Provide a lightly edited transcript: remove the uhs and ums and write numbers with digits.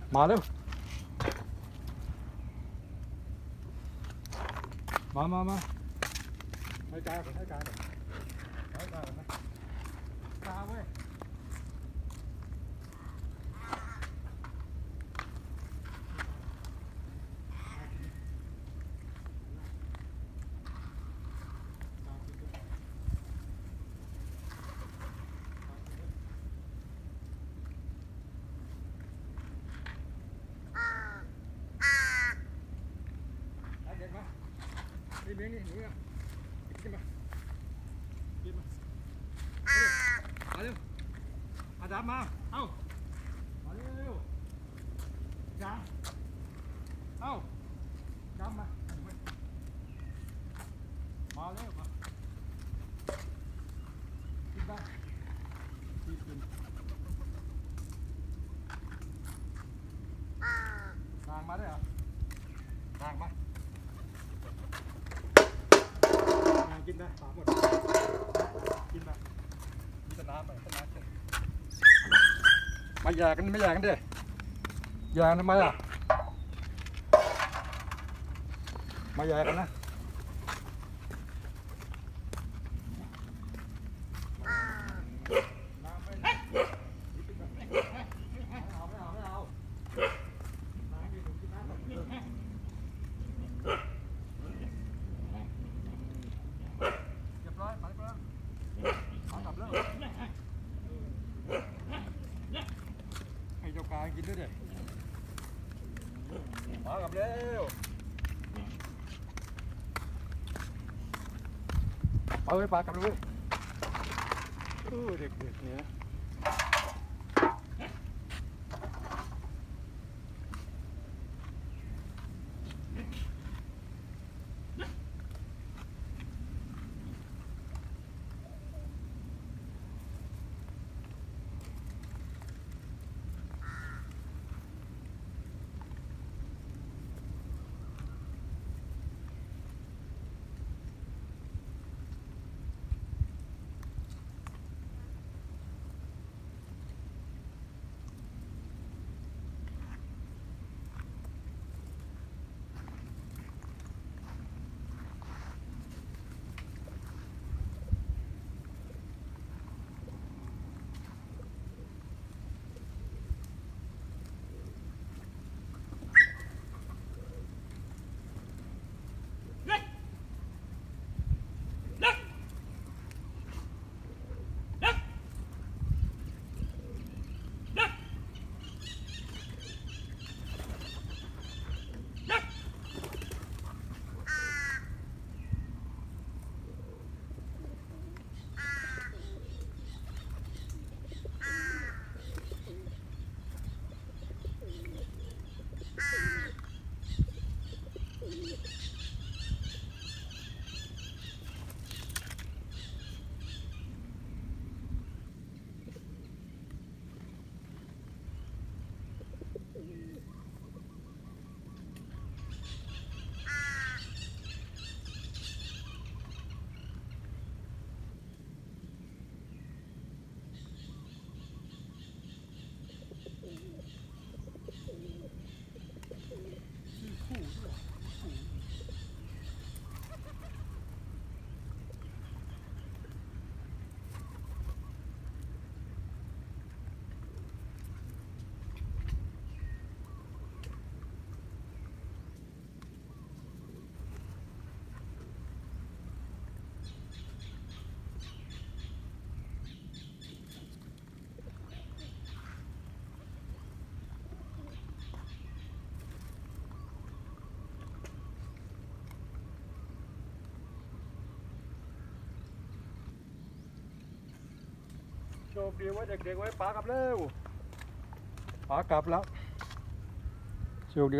มาเร็วมาให้กายก่อนให้กายก่อนนะกาเว้ยนี่เลี้ยงนี่หนูอ่ะกินมามาเร็วอาดามมาเอ้ามาเร็วดามเอ้าดามมาเร็วมากินบ้างกินทางมาได้เหรอทางมากินนะปากหมดกินนะมีแต่น้ำไปต้นน้ำเฉยมาแย่กันไม่แย่กันดิแย่ทำไมอ่ะมาแย่กันนะให้เจ้ากายกินด้วยดิมากับเร็วเอาไว้ปลากลับเลยเด็กเนี่ย โชคดีไว้เด็กๆไว้ป๋ากลับเร็วป๋ากลับแล้วโชคดี